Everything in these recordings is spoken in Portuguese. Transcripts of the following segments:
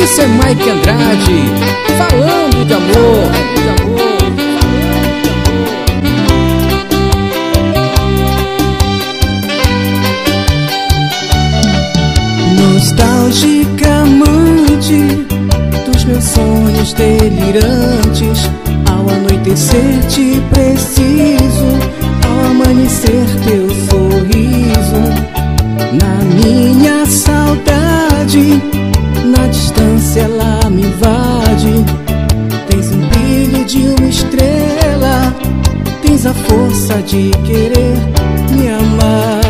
Esse é Mike Andrade, falando de amor. Nostálgica amante dos meus sonhos delirantes. Ao anoitecer te preciso, ao amanhecer teu sorriso. Na minha saudade, na distância ela me invade. Tens um brilho de uma estrela, tens a força de querer me amar.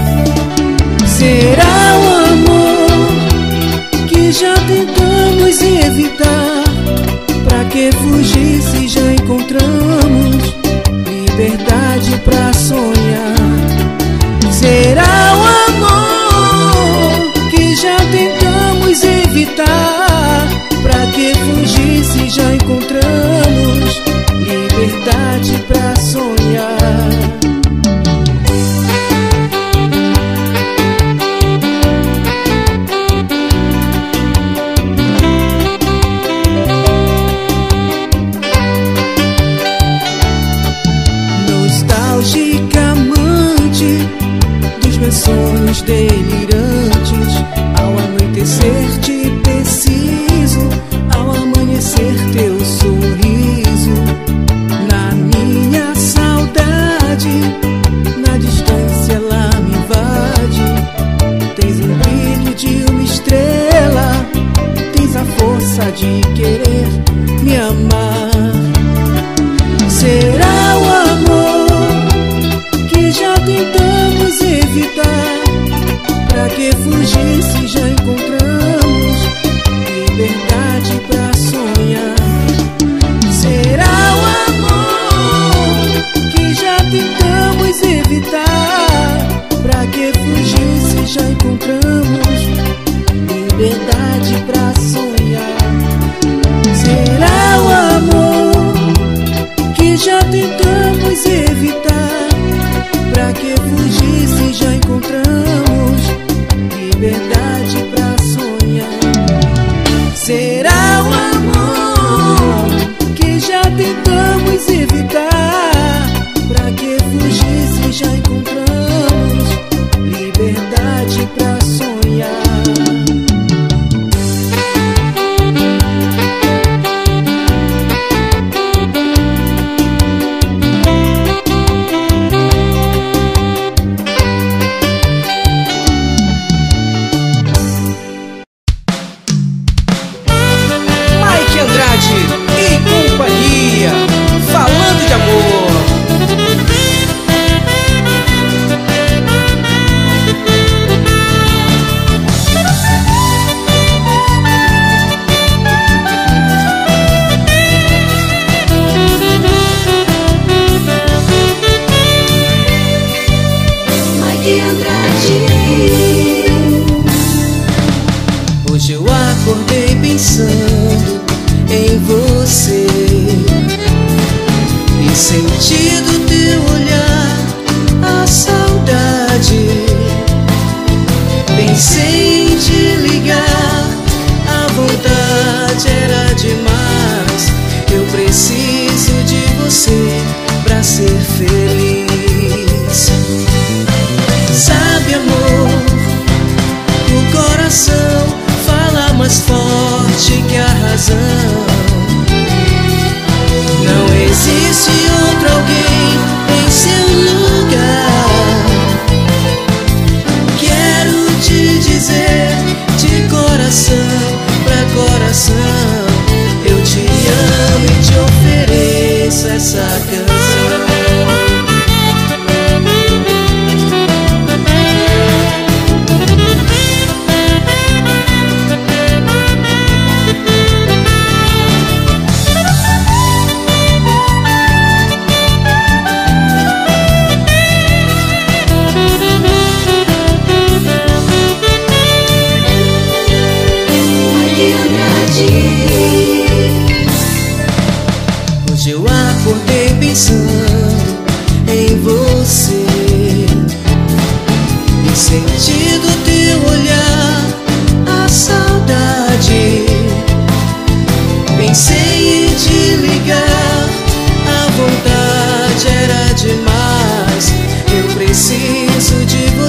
Será o amor que já tentamos evitar? Pra que fugir se já encontramos liberdade pra sonhar? Será o amor que já tentamos evitar? Pra que fugir se já encontramos liberdade pra sonhar? Nostálgica amante dos meus sonhos delirantes. Ao anoitecer te preciso, ao amanhecer teu sorriso. Na minha saudade, na distância ela me invade. Tens um brilho de uma estrela, tens a força de querer me amar. Será o amor que já tentamos evitar? Pra que fugir se já encontramos liberdade pra sonhar? Será o amor que já tentamos evitar? Pra que fugir se já encontramos liberdade pra sonhar? Será o amor que já tentamos evitar? Pra que fugir se já encontramos liberdade pra sonhar? Será o amor que já tentamos evitar? Pra que fugir se já encontramos liberdade pra sonhar? Hoje eu acordei pensando em você e senti do teu olhar a saudade. Pensei em te ligar, a vontade era demais. Eu preciso de você pra ser feliz. Sabe, amor, o coração fala mais forte que a razão. Não existe outro alguém em seu lugar. Quero te dizer de coração pra coração, eu te amo e te ofereço essa canção.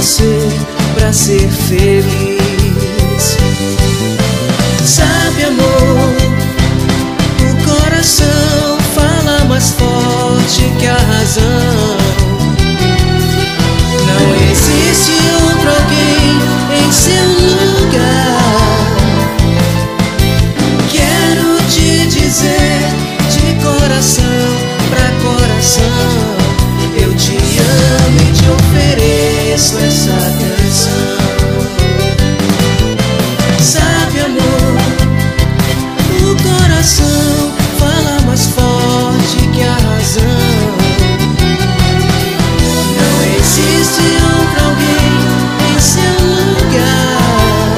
você pra ser feliz. Sabe, amor, o coração fala mais forte que a razão. Não existe outro alguém em seu lugar. Quero te dizer de coração pra coração, eu te amo e te ofereço essa canção. Sabe, amor, o coração fala mais forte que a razão. Não existe outro alguém em seu lugar.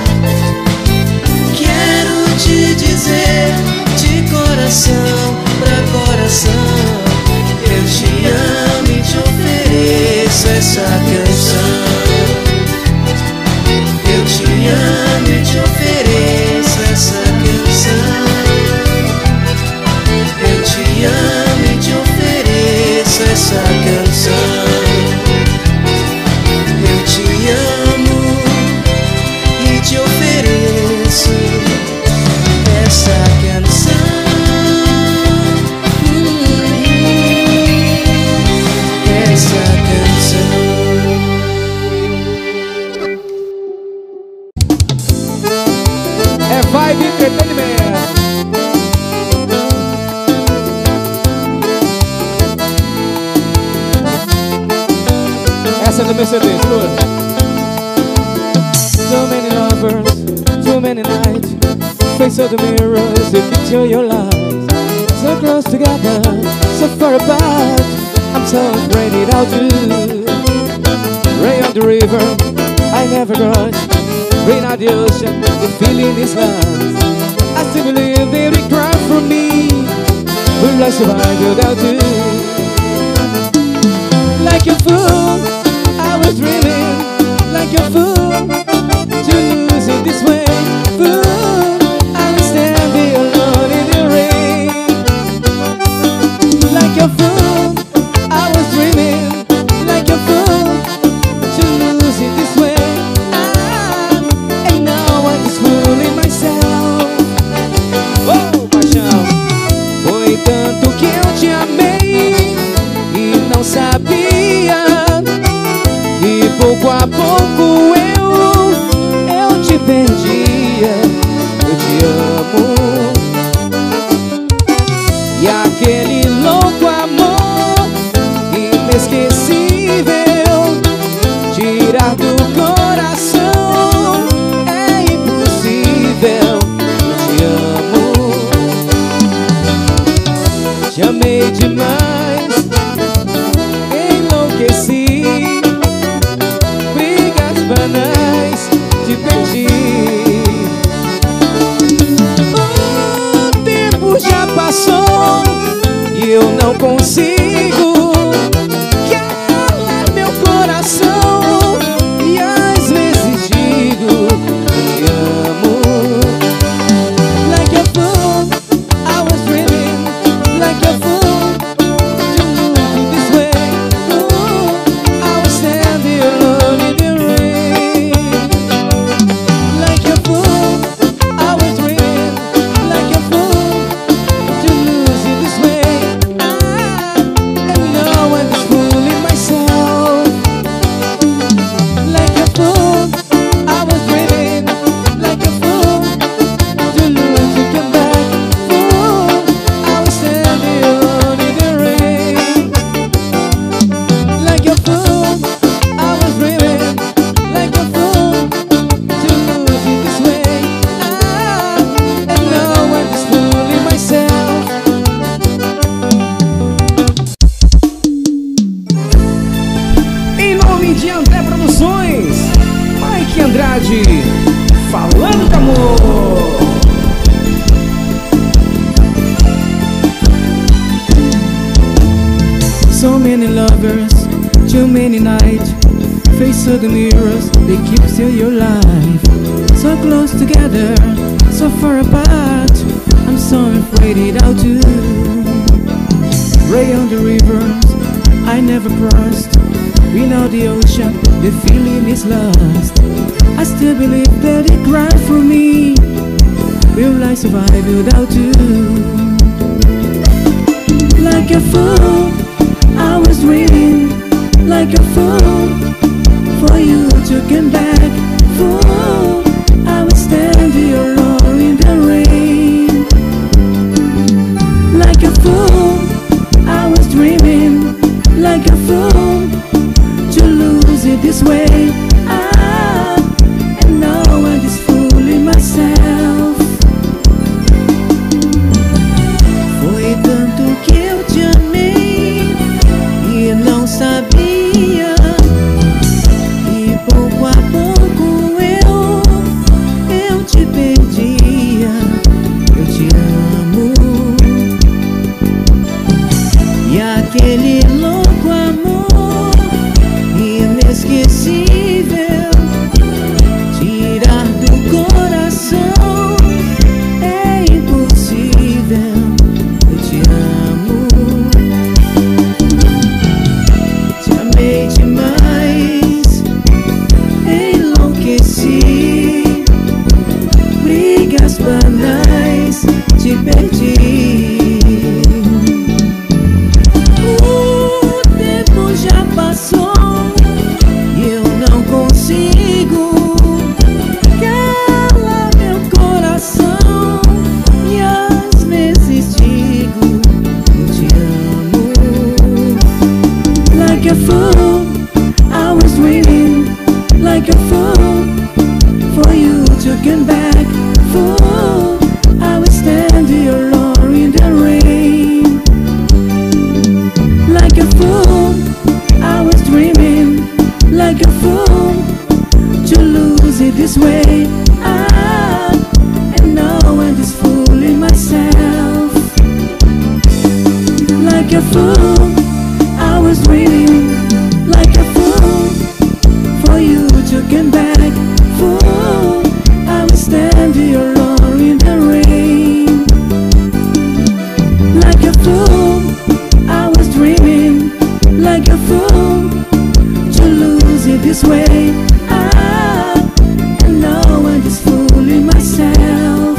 Quero te dizer de coração pra coração, eu te amo e te ofereço essa canção. Eu te amo e te ofereço essa canção. Eu te amo e te ofereço essa canção. Eu te amo e te ofereço essa canção. Essa canção. É Vibe Entretenimento. Essa é do meu CD, escuta. So many lovers, too many nights, face of the mirrors, they picture your lies. So close together, so far apart, I'm so afraid it out to. Ray on the river, I never cross. Rain on the ocean, the feeling is lost. I still believe they will cry for me. Will I survive without you? Like a fool, I was dreaming. Like a fool, to lose it this way. Fool, I was standing alone in the rain. Like a fool, I was dreaming. Like a fool, to lose it this way. And now I'm just fooling myself. Oh, paixão. Foi tanto que eu te amei e não sabia. E pouco a pouco eu te perdia. Eu te amo. E aquele louco amor inesquecível, tirar do coração é impossível. Eu te amo. Te amei demais, enlouqueci. Brigas banais, te perdi. O tempo já passou e eu não consigo calar meu coração. E às vezes digo te amo. Like a fool, I was dreaming. Like a fool, to lose it this way. Ooh, I was standing alone in the rain. Like a fool, I was dreaming. Like a fool, to lose it this way. And now I'm just fooling myself. Like a fool, I was dreaming. Like a fool, to lose it, come back. Fool, I was standing alone in the rain. Like a fool, I was dreaming. Like a fool, to lose it this way. And now I'm just fooling myself. Em nome de André Produções, Mike Andrade, falando de amor. So many lovers, too many nights, face of the mirrors, they keep still your life. So close together, so far apart, I'm so afraid it out too. Ray on the rivers, I never crossed. Without the ocean, the feeling is lost. I still believe that he cried for me. Will I survive without you? Like a fool, I was waiting. Like a fool, for you to come back. Fool, I would stand here alone in the rain. Like a fool, I was dreaming. Like a fool, to lose it this way. And now I'm just fooling myself. Foi tanto que eu te amei e não sabia. E pouco a pouco eu te perdia. Eu te amo. E aquele louco amor inesquecível, tirar do coração é impossível. Eu te amo. Te amei demais, enlouqueci. Brigas banais, te perdi. O tempo já passou e eu não consigo calar meu coração. E às vezes digo, eu te amo. Like a fool, I was waiting. Like a fool, for you to come back. Fool, I was standing alone in the rain. Like a fool, I was dreaming. Like a fool, to lose it this way. And now I'm just fooling myself. Like a fool, I was waiting. Like a fool, for you to come back. Fool, I was standing alone in the rain. Like a fool, I was dreaming. Like a fool, to lose it this way. And now I'm just fooling myself.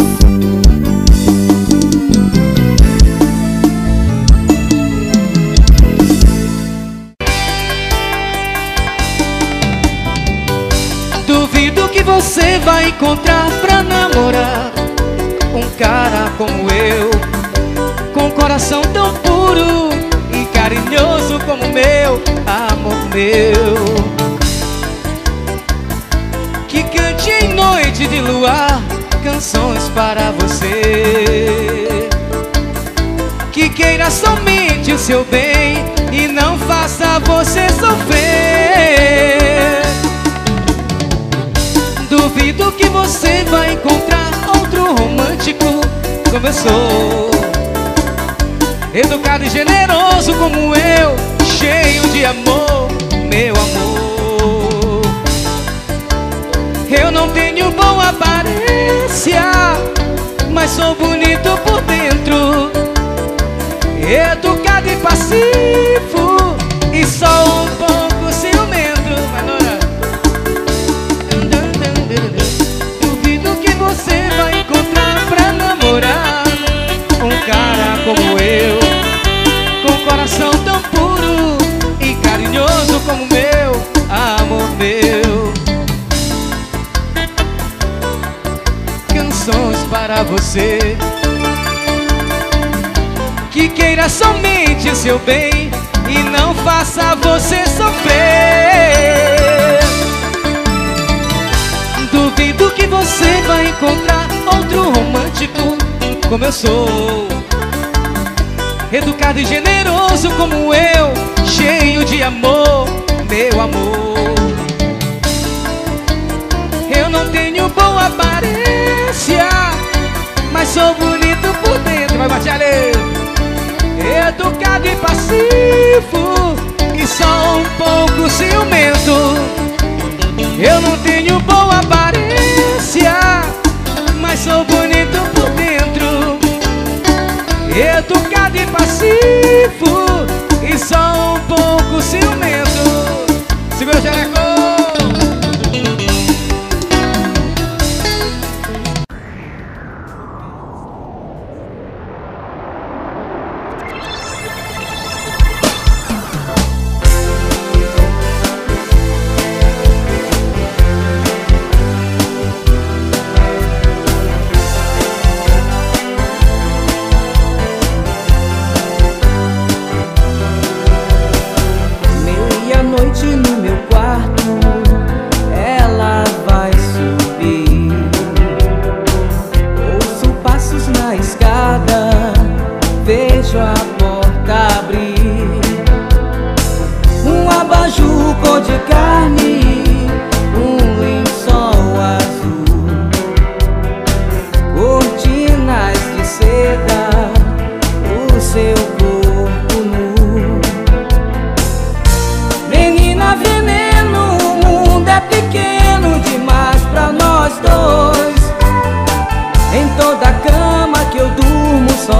Duvido que você vai encontrar pra namorar um cara como eu, com um coração tão puro e carinhoso como o meu, amor meu. Que cante em noite de luar canções para você, que queira somente o seu bem e não faça você sofrer. Duvido que você vai encontrar outro romântico como eu sou, educado e generoso como eu, cheio de amor, meu amor. Eu não tenho boa aparência, mas sou bonito por dentro, educado e passivo e só um pouco ciumento. Duvido que você vai encontrar pra namorar um cara como eu, com um coração tão puro e carinhoso como o meu, amor meu. Canções para você, que queira somente o seu bem e não faça você sofrer. Duvido que você vai encontrar outro romântico como eu sou, educado e generoso como eu, cheio de amor, meu amor. Eu não tenho boa aparência, mas sou bonito por dentro. Vai bater ali. Educado e passivo e só um pouco ciumento. Eu não tenho boa aparência, mas sou bonito por dentro, educado e passivo e só um pouco ciumento.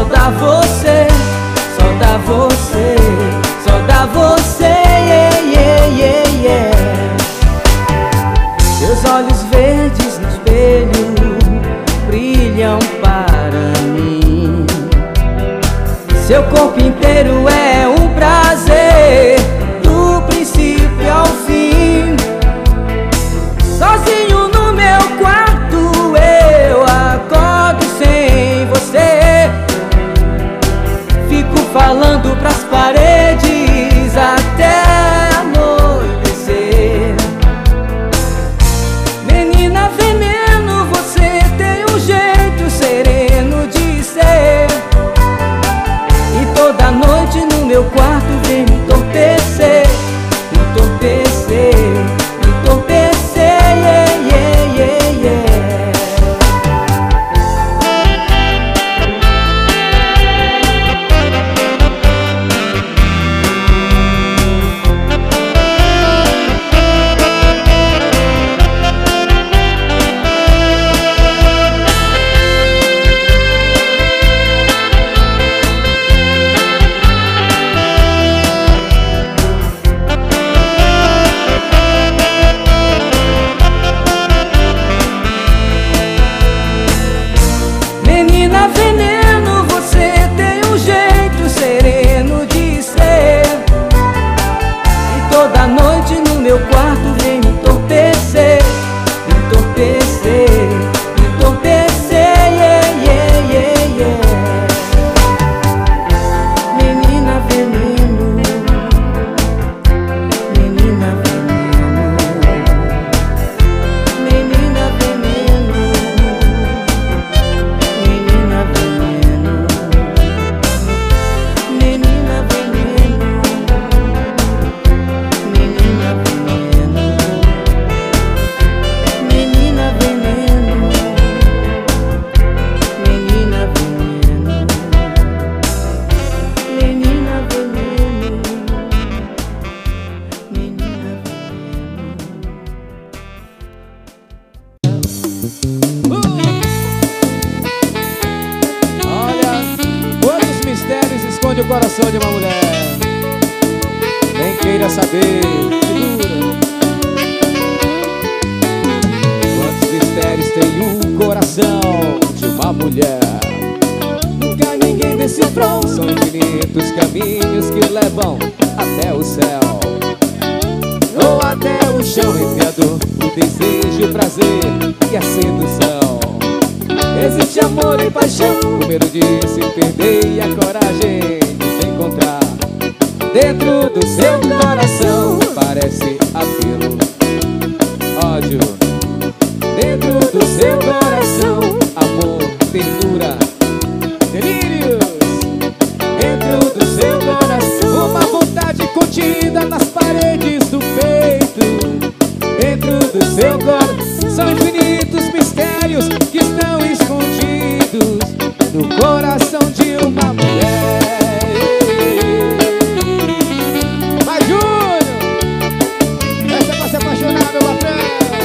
dá você, só dá você, só dá você, yeah, yeah, yeah, yeah. Seus olhos verdes no espelho brilham para mim. Seu corpo inteiro é um prazer, do princípio ao fim. Sozinho no meu quarto eu acordo sem você. Fico falando pras paredes até anoitecer. Menina veneno, você tem um jeito sereno de ser. E toda noite no meu quarto vem me entorpecer, me entorpecer, me entorpecer, yeah, yeah, yeah, yeah. Menina veneno, você tem um jeito sereno de ser. E toda noite no meu quarto vem me entorpecer, me entorpecer, me entorpecer, yeah, yeah, yeah, yeah. Menina veneno, menina veneno, menina veneno, menina veneno, menina veneno, menina veneno, menina veneno, menina veneno, menina veneno, menina Olha, quantos mistérios esconde o coração de uma mulher. Nem queira saber, segura. Quantos mistérios tem o coração de uma mulher. Nunca ninguém decifrou. São infinitos caminhos que levam até o céu, ou até o chão, entre a dor, o desejo, o prazer e a sedução. Existe amor e paixão, o medo de se perder e a coragem de se encontrar. Dentro do seu coração parece apelo, ódio. Dentro do seu coração, amor, ternura, delírios. Dentro do seu coração, uma vontade contida nas paredes do peito. Dentro do seu coração, são infinitos mistérios que estão escondidos no coração de uma mulher. Vai, Júnior! Essa é pra se apaixonar, meu patrão.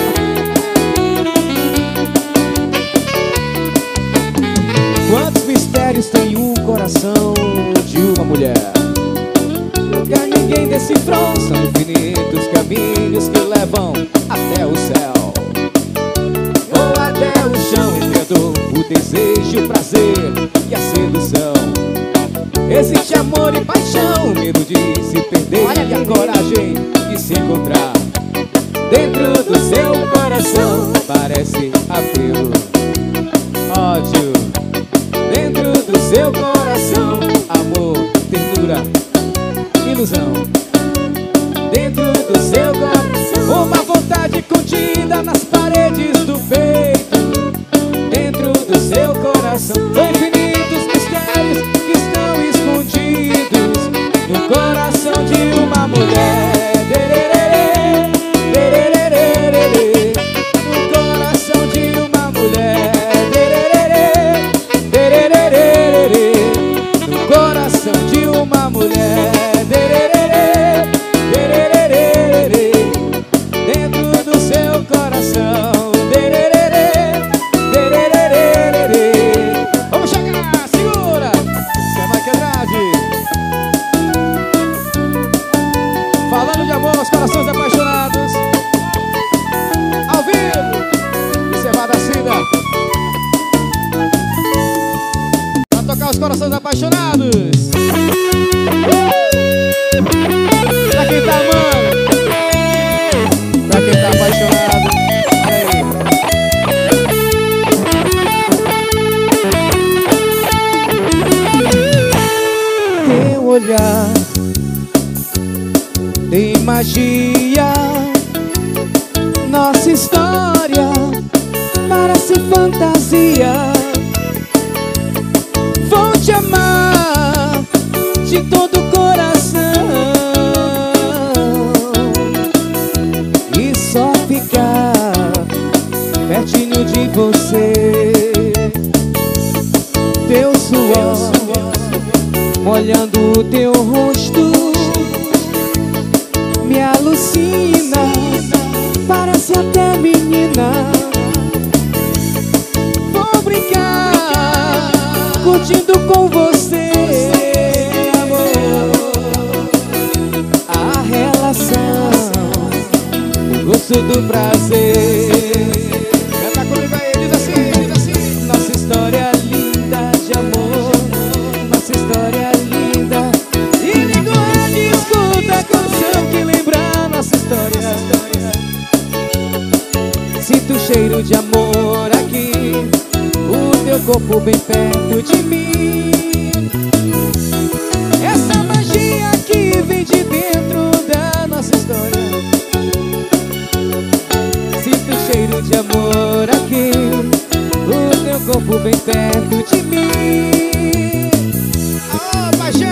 Quantos mistérios tem o coração de uma mulher? Nunca ninguém decifrou. São infinitos caminhos que levam até o céu, ou até o chão, entre a dor, o desejo, o prazer e a sedução. Existe amor e paixão, o medo de se perder e a coragem de se encontrar. Dentro do seu coração parece apelo, ódio. Dentro do seu coração, amor, ternura, ilusão. Dentro do seu coração, uma vontade contida nas paredes do peito. Dentro do seu coração, infinitos mistérios que estão escondidos no coração de uma mulher. No coração de uma mulher. No coração de uma mulher. Dentro do seu coração. Vamos chegar, segura! os corações apaixonados. Pra quem tá amando, pra quem tá apaixonado. Teu olhar tem magia, nossa história parece fantasia. Vou te amar de todo o coração e só ficar pertinho de você. Teu suor molhando o teu rosto me alucina, parece até menina. Vou brincar curtindo com você, amor. A relação, o gosto do prazer. Canta comigo aí, diz assim. Nossa história linda de amor, nossa história linda. E ninguém escuta a canção que lembra nossa história. Sinto o cheiro de amor aqui, o teu corpo bem perto de mim. Essa magia que vem de dentro da nossa história. Sinto o cheiro de amor aqui, o teu corpo bem perto de mim. Oh, paixão!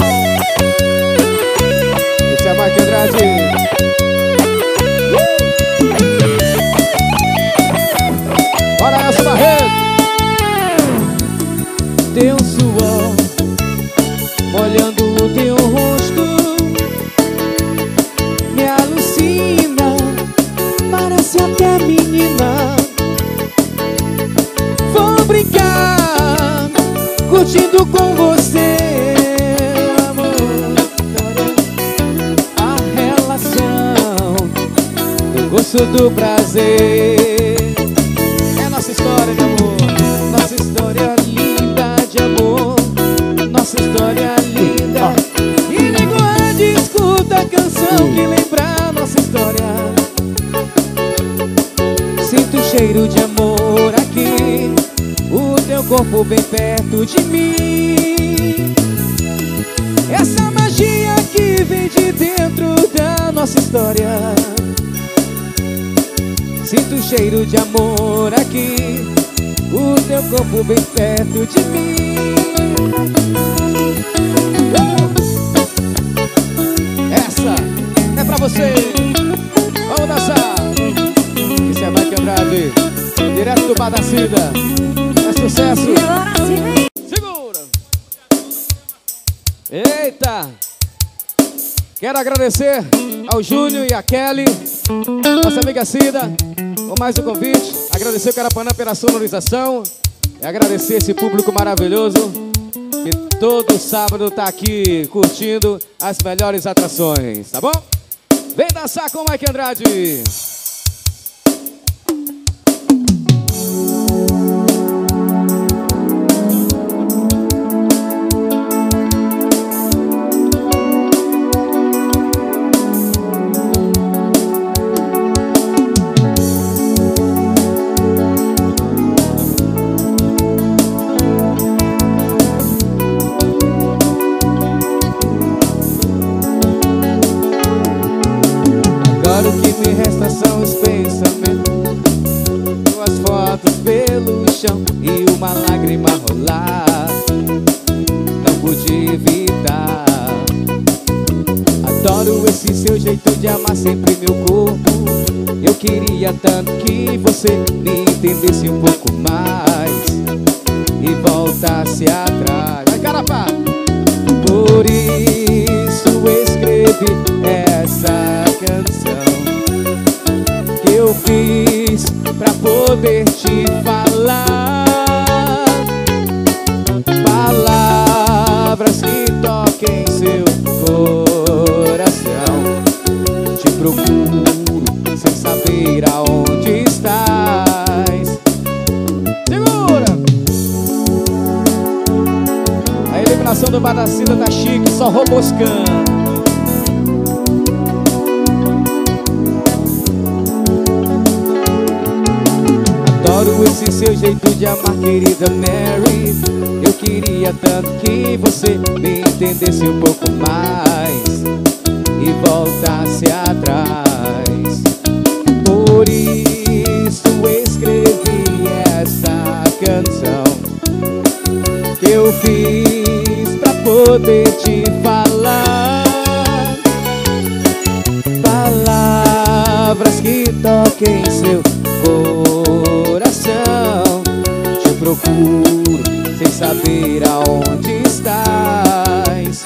Esse é Mike Andrade. Bora, Nelson Barreto! Teu suor molhando o teu rosto me alucina, parece até menina. Vou brincar curtindo com você, amor. A relação do gosto do prazer. É nossa história de amor, nossa história linda de amor, nossa história linda. E ninguém escuta a canção que lembra nossa história. Sinto o cheiro de amor aqui, o teu corpo bem perto de mim. Essa magia que vem de dentro da nossa história. Sinto o cheiro de amor aqui, o teu corpo bem perto de mim. Essa é pra você. Vamos dançar. Esse é Mike Andrade, direto do Bar da Cida. É sucesso. Segura. Eita. Quero agradecer ao Júnior e a Kelly, nossa amiga Cida, por mais um convite. Agradecer o Carapanã pela sonorização. E agradecer esse público maravilhoso que todo sábado tá aqui curtindo as melhores atrações, tá bom? Vem dançar com o Mike Andrade. Agora o que me resta são os pensamentos, tuas fotos pelo chão e uma lágrima rolar. Não pude evitar. Adoro esse seu jeito de amar sempre meu corpo. Eu queria tanto que você me entendesse um pouco mais e voltasse atrás. Vai, Carapá! Por isso escrevi essa canção que eu fiz pra poder te falar. Palavras que toquem seu coração. Te procuro sem saber aonde estás. Segura! programação do Badacida tá chique, só roboscão. Adoro esse seu jeito de amar, querida Mary. Eu queria tanto que você me entendesse um pouco mais e voltasse atrás. Por isso escrevi essa canção que eu fiz pra poder te falar. Palavras que toquem seu coração. Te procuro sem saber aonde estás.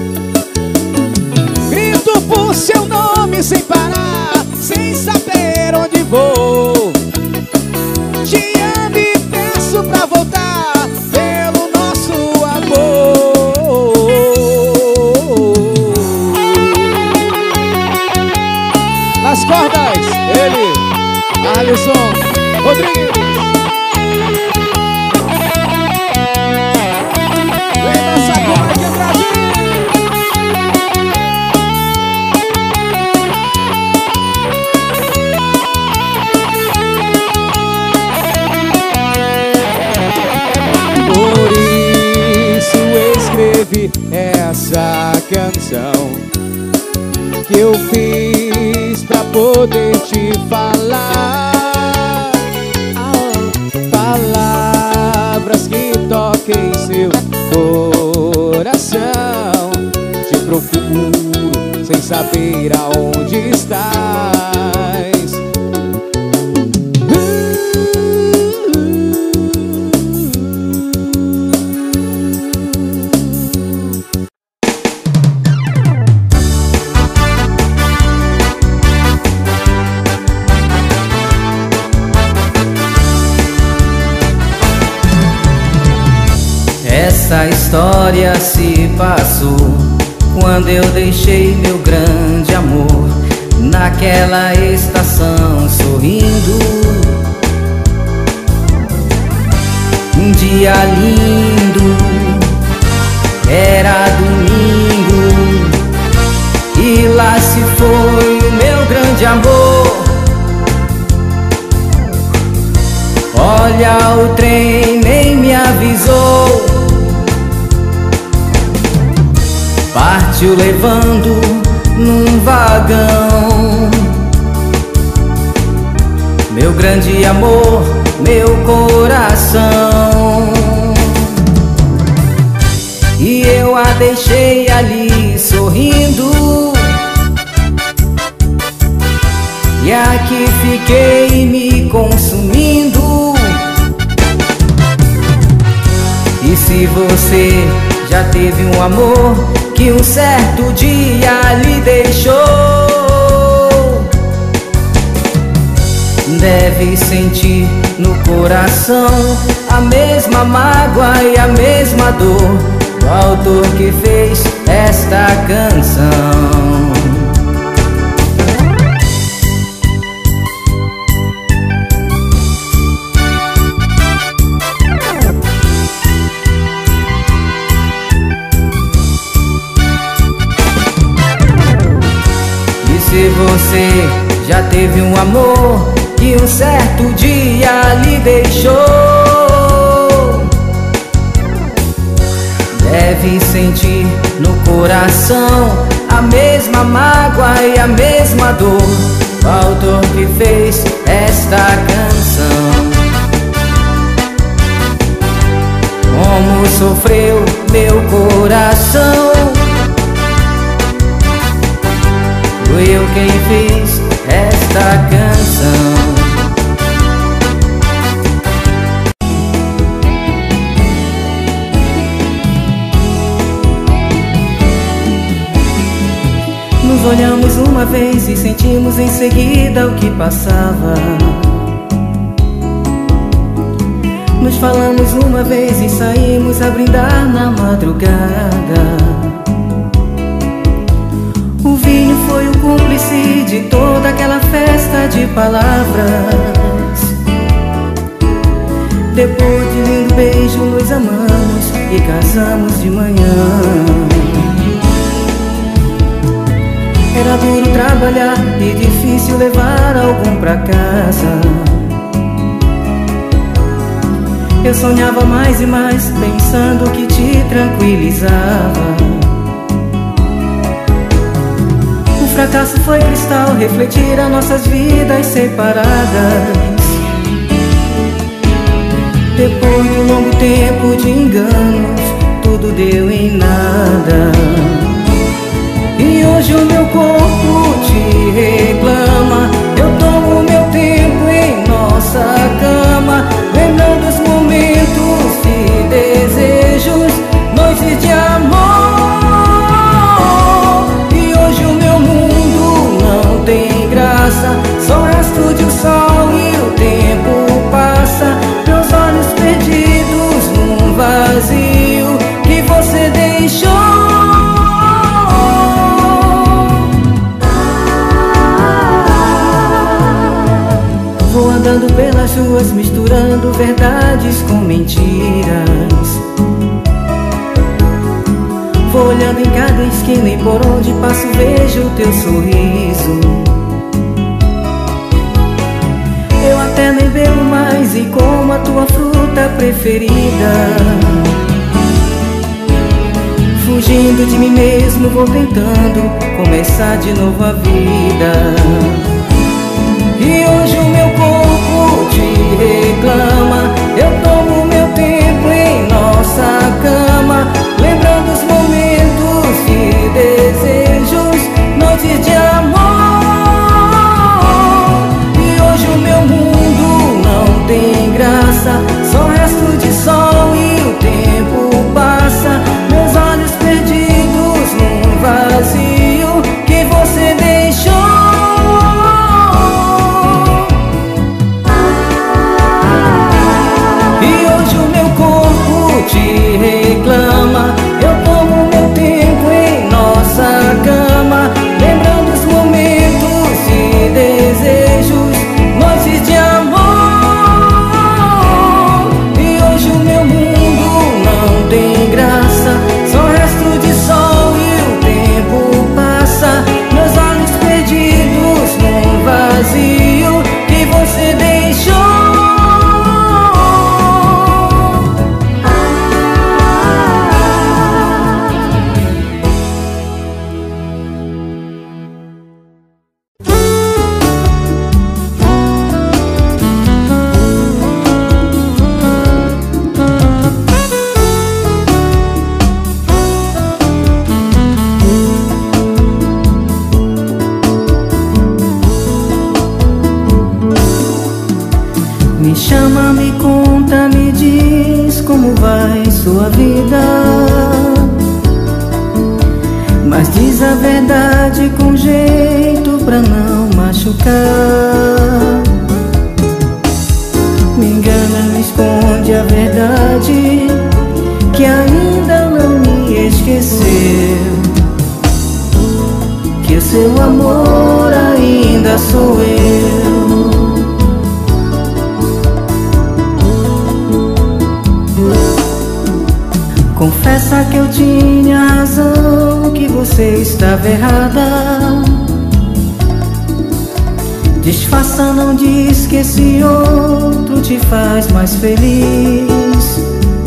Grito por seu nome sem parar, sem saber onde vou. Te amo e peço pra voltar pelo nosso amor. Nas cordas, ele, Alisson Rodrigues. Vem dançar com aqui em Brasília. Por isso escrevi essa canção que eu fiz pra poder te falar. Palavras que toquem seu coração. Te procuro sem saber aonde estás. Essa história se passou quando eu deixei meu grande amor naquela estação sorrindo. Um dia lindo, era domingo, e lá se foi o meu grande amor. Olha, o trem nem me avisou, partiu levando num vagão meu grande amor, meu coração. E eu a deixei ali sorrindo, e aqui fiquei me consumindo. E se você já teve um amor que um certo dia lhe deixou, deve sentir no coração a mesma mágoa e a mesma dor do autor que fez esta canção. Se você já teve um amor que um certo dia lhe deixou, deve sentir no coração a mesma mágoa e a mesma dor do autor que fez esta canção. Como sofreu meu coração, fui eu quem fiz esta canção. Nos olhamos uma vez e sentimos em seguida o que passava. Nos falamos uma vez e saímos a brindar na madrugada. O vinho foi o cúmplice de toda aquela festa de palavras. Depois de lindo beijo nos amamos, e casamos de manhã. Era duro trabalhar e difícil levar algum pra casa. Eu sonhava mais e mais, pensando que te tranquilizava. O fracasso foi cristal, refletir as nossas vidas separadas. Depois de um longo tempo de enganos, tudo deu em nada. E hoje o meu corpo te reclama. Eu tomo meu tempo em nossa cama, lembrando os momentos e desejos, noites de amor. E hoje o meu mundo não tem graça, só resto de um sol e o tempo passa. Meus olhos perdidos num vazio que você deixou. Vou andando pelas ruas, misturando verdades com mentiras. Vou olhando em cada esquina e por onde passo vejo o teu sorriso. Eu até nem bebo mais e como a tua fruta preferida. Fugindo de mim mesmo, vou tentando começar de novo a vida. E hoje o meu corpo te reclama. Eu tomo meu tempo em nossa cama, lembrando os momentos e desejos, noites de amor. E hoje o meu mundo não tem graça, só resto de sol e o tempo passa. Meus olhos perdidos num vazio que você deixou. Te reclama. Eu tomo meu tempo em nossa cama, lembrando os momentos e desejos, noites de amor. E hoje o meu mundo não tem graça, só resto de sol e o tempo passa. Meus olhos perdidos num vazio que você deixou. Me chama, me conta, me diz como vai sua vida. Mas diz a verdade com jeito pra não machucar. Me engana, me esconde a verdade, que ainda não me esqueceu, que o seu amor ainda sou eu. Confessa que eu tinha razão, que você estava errada. Disfarça, não diz que esse outro te faz mais feliz.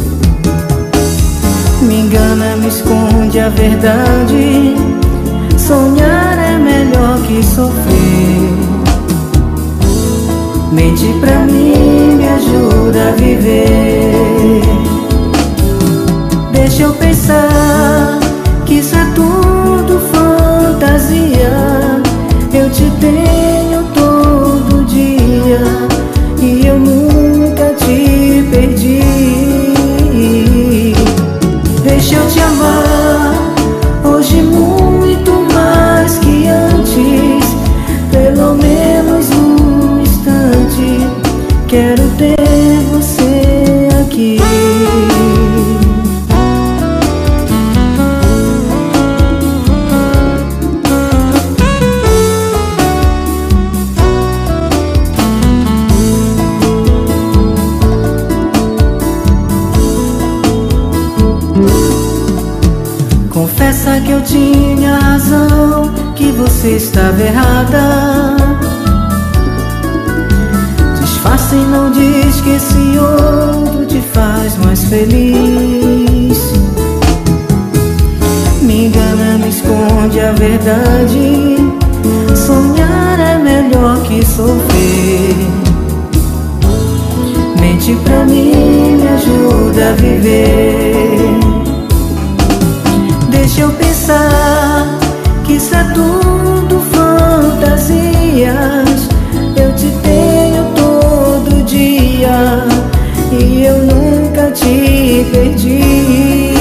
Me engana, me esconde a verdade. Sonhar é melhor que sofrer. Mente pra mim, me ajuda a viver. Deixa eu pensar que isso é tudo fantasia. Eu te tenho todo dia e eu nunca te perdi. Deixa eu te amar hoje muito mais que antes. Pelo menos um instante quero ter você eu tinha razão, que você estava errada. Disfarça e não diz que esse outro te faz mais feliz. Me engana, me esconde a verdade. Sonhar é melhor que sofrer. Mente pra mim, me ajuda a viver. Deixa eu pensar que isso é tudo fantasias. Eu te tenho todo dia e eu nunca te perdi.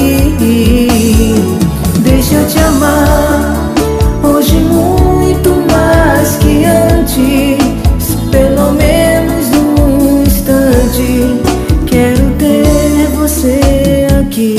Deixa eu te amar hoje muito mais que antes. Pelo menos num instante quero ter você aqui.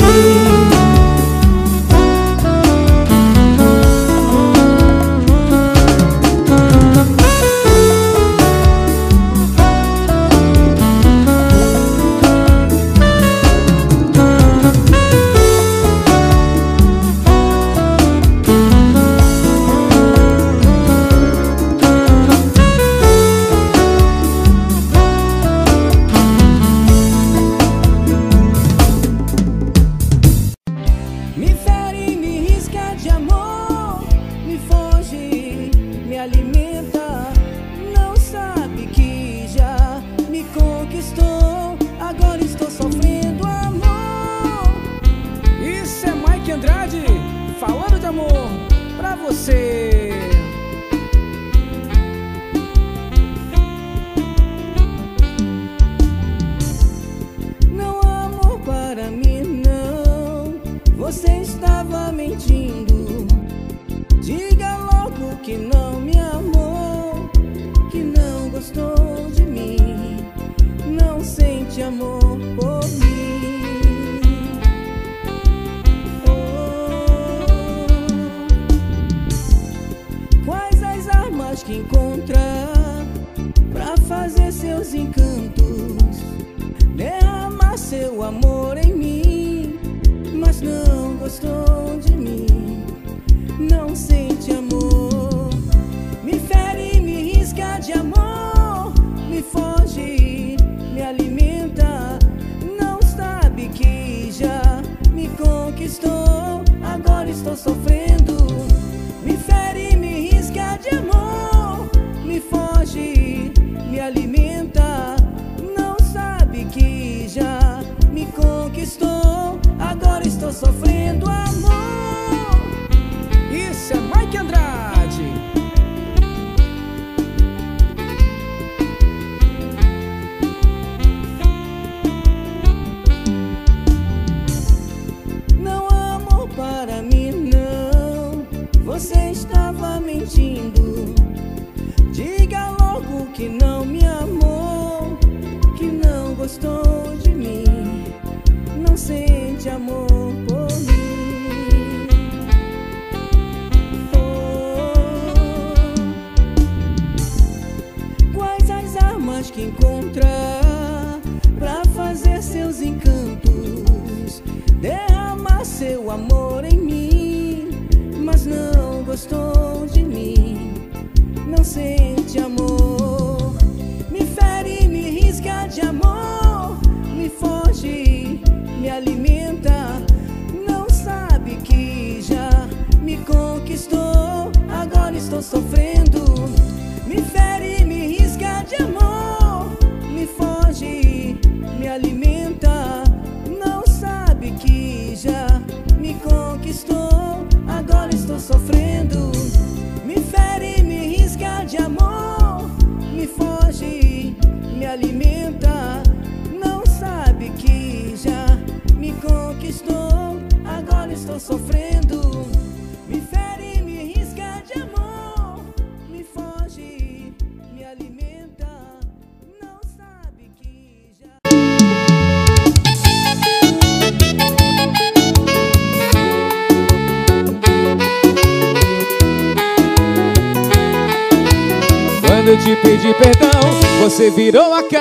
Quando eu te pedi perdão, você virou a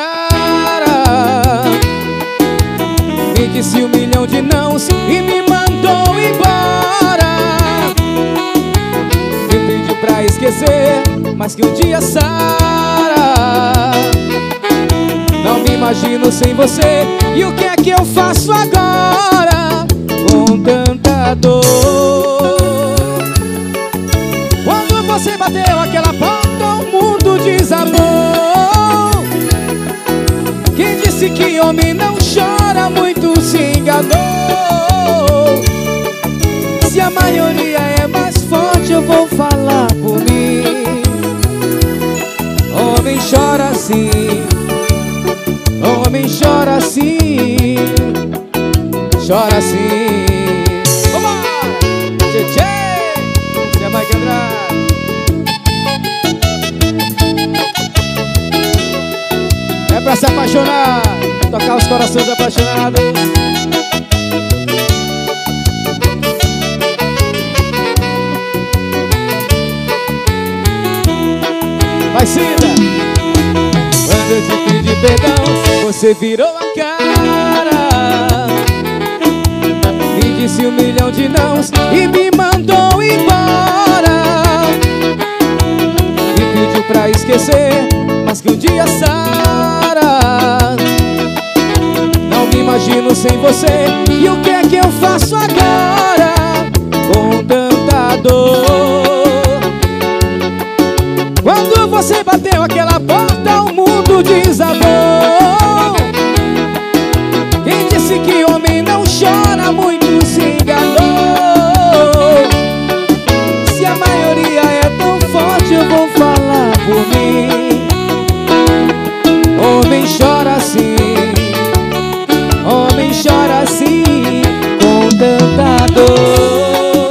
cara, me disse 1 milhão de nãos e me mandou embora. Me pediu pra esquecer, mas que um dia sara. Não me imagino sem você. E o que é que eu faço agora com tanta dor? Quando você bateu aquela porta, o mundo desabou. Quem disse que homem não chora muito se enganou. Se a maioria é mais forte, eu vou falar por mim. Homem chora assim, homem chora assim, chora assim. Vambora! Tchê, tchê! Zé Mike Andrade. É pra se apaixonar, tocar os corações apaixonados. Vai, Cida! Quando eu te pedi perdão, você virou a cara. Me disse 1 milhão de nãos e me mandou embora. Me pediu pra esquecer, mas que um dia sara. Não me imagino sem você. E o que é que eu faço agora com tanta dor? Quando você bateu aquela porta, o mundo desabou. Quem disse que homem não chora muito se enganou. Se a maioria é tão forte, eu vou falar por mim. Homem chora assim, homem chora assim, com tanta dor.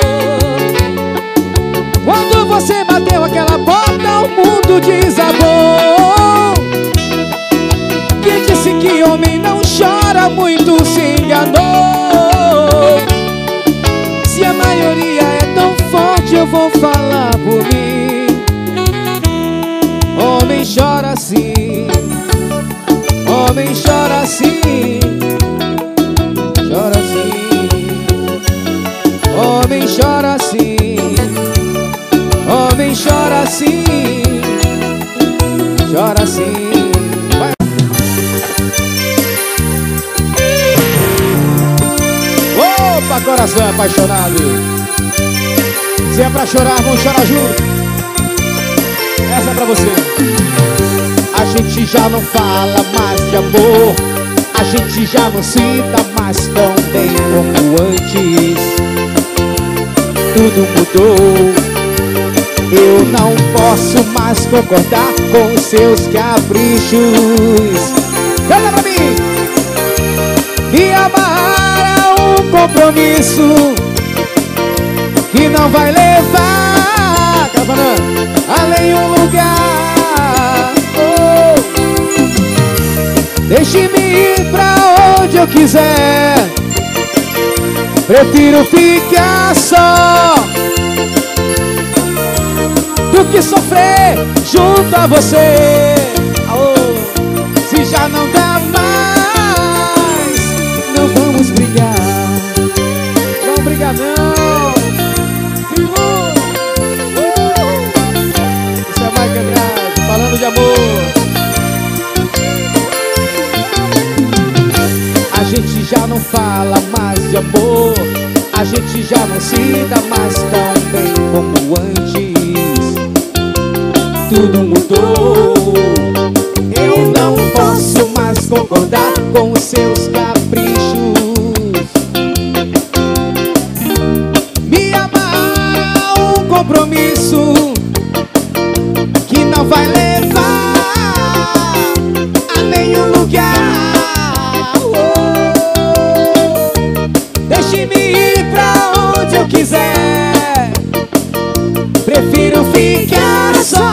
Quando você bateu aquela porta, o mundo desabou. Quem disse que homem não chora muito se enganou. Se a maioria é tão forte, eu vou falar por mim. Homem chora assim, homem chora assim, chora assim. Homem chora assim, homem chora assim, chora assim. Vai. Opa, coração apaixonado. Se é pra chorar, vamos chorar junto. Essa é pra você. A gente já não fala mais de amor, a gente já não se dá mais tão bem como antes. Tudo mudou. Eu não posso mais concordar com os seus caprichos. Canta pra mim! Me amarrar a um compromisso que não vai levar, além um lugar. Oh. Deixe-me ir pra onde eu quiser. Prefiro ficar só do que sofrer junto a você. Oh, se já não dá mais, não vamos brigar. Vamos brigar não. Isso é Mike Andrade, falando de amor. A gente já não fala mais de amor, a gente já não se dá mais tão bem como antes. Tudo mudou. Eu não posso mais concordar com os seus caprichos. Me amarrar a um compromisso que não vai levar a nenhum lugar. Deixe-me ir pra onde eu quiser. Prefiro ficar só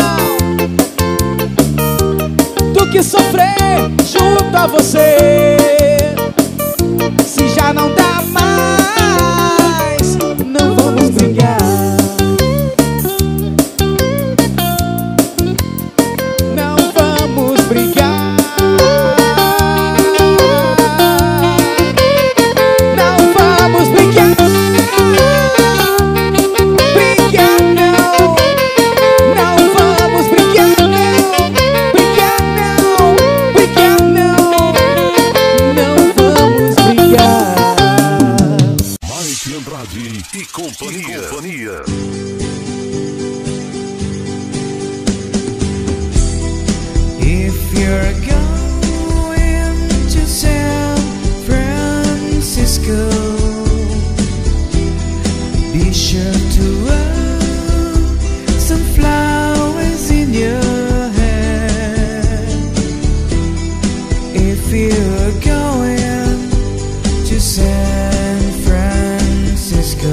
do que sofrer junto a você. Se já não dá mais, não vamos brigar. e companhia. If you're going to San Francisco, be sure to wear some flowers in your hair. If you're going to San Francisco,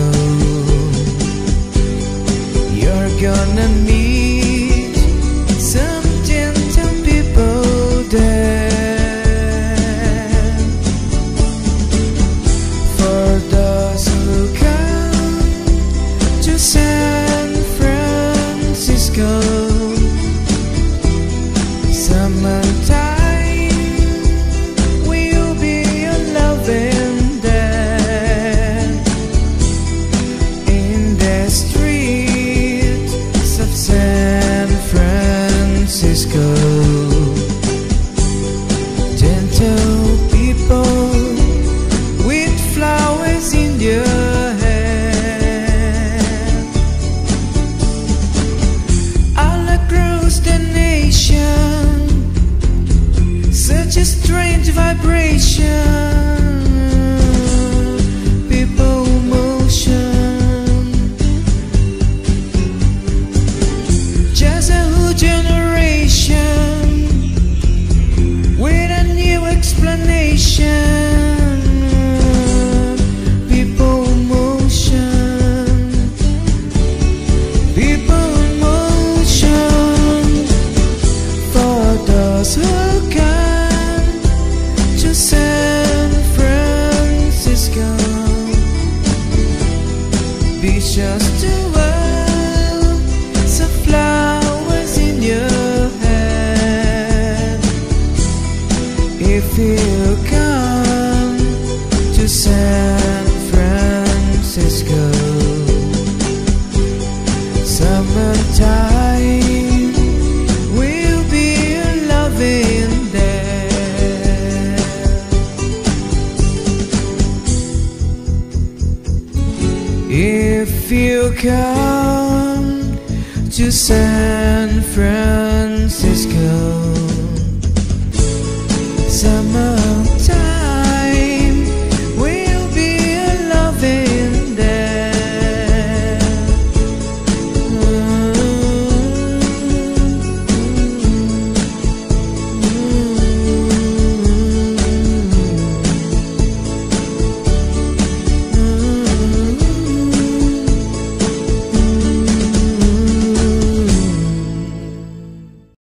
you're gonna meet some gentle people there. For those who come to San Francisco, summertime will be a loving there. In the streets of San Francisco, gentle people with flowers in your hair. All across the nation, such a strange vibration. People motion, just a whole generation with a new explanation. People motion, people motion. For those who come to San Francisco, be sure to wear some flowers in your hair. If you come to San Francisco, summertime will be a loving there. If you come to San Francisco,